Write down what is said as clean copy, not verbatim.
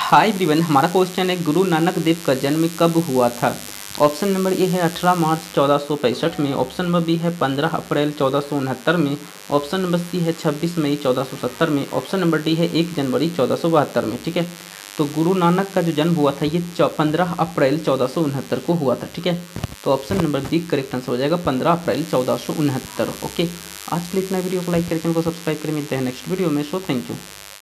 Hi everyone, हमारा question है गुरु नानक देव का जन्म कब हुआ था। ऑप्शन नंबर ए है 18 मार्च 1465 में। ऑप्शन नंबर बी है 15 अप्रैल 1469 में। ऑप्शन नंबर सी है 26 मई 1470 में। ऑप्शन नंबर डी है 1 जनवरी 1472 में। ठीक है, तो गुरु नानक का जो जन्म हुआ था ये 15 अप्रैल 1469 को हुआ था। ठीक है, तो option number D correct answer हो जाएगा 15 अप्रैल 1469। ओके, आज के लिए इतना वीडियो को लाइक करके चैनल को सब्सक्राइब करें। मिलते हैं नेक्स्ट वीडियो में। So thank you.